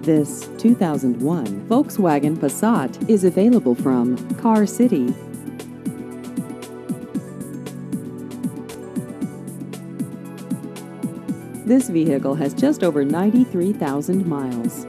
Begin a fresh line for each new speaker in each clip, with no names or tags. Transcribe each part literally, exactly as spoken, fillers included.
This two thousand one Volkswagen Passat is available from Car City. This vehicle has just over ninety-three thousand miles.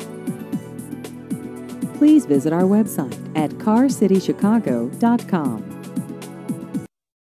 Please visit our website at car city chicago dot com.